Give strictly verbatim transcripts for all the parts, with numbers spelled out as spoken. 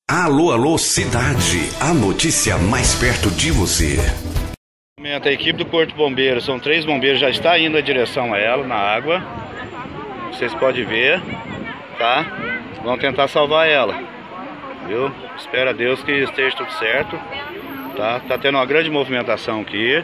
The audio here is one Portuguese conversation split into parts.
Alô, alô, cidade, a notícia mais perto de você. A equipe do Corpo de Bombeiros, são três bombeiros, já está indo em direção a ela, na água. Vocês podem ver, tá? Vão tentar salvar ela, viu? Espero a Deus que esteja tudo certo, tá? Tá tendo uma grande movimentação aqui.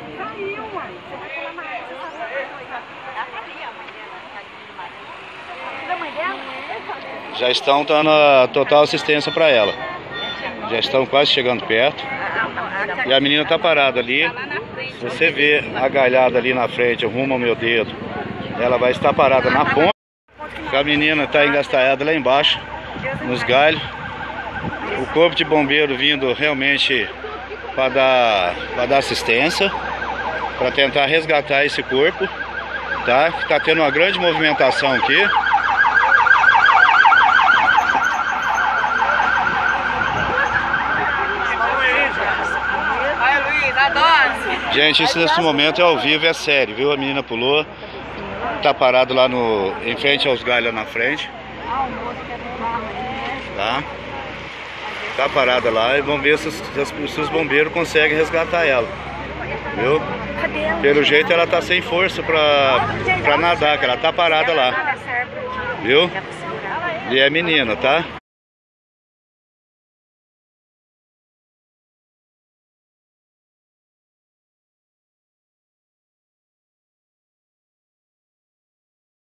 Já estão dando a total assistência para ela. Já estão quase chegando perto. E a menina está parada ali. Se você vê a galhada ali na frente, rumo ao meu dedo, ela vai estar parada na ponta. A menina está engastalhada lá embaixo, nos galhos. O corpo de bombeiro vindo realmente para dar, para dar assistência, para tentar resgatar esse corpo, tá? Está tendo uma grande movimentação aqui. Gente, isso nesse momento é ao vivo, é sério, viu? A menina pulou, tá parado lá no, em frente aos galhos na frente. Tá? Tá parada lá e vamos ver se os, se os bombeiros conseguem resgatar ela. Viu? Pelo jeito ela tá sem força pra, pra nadar, que ela tá parada lá. Viu? E é menina, tá?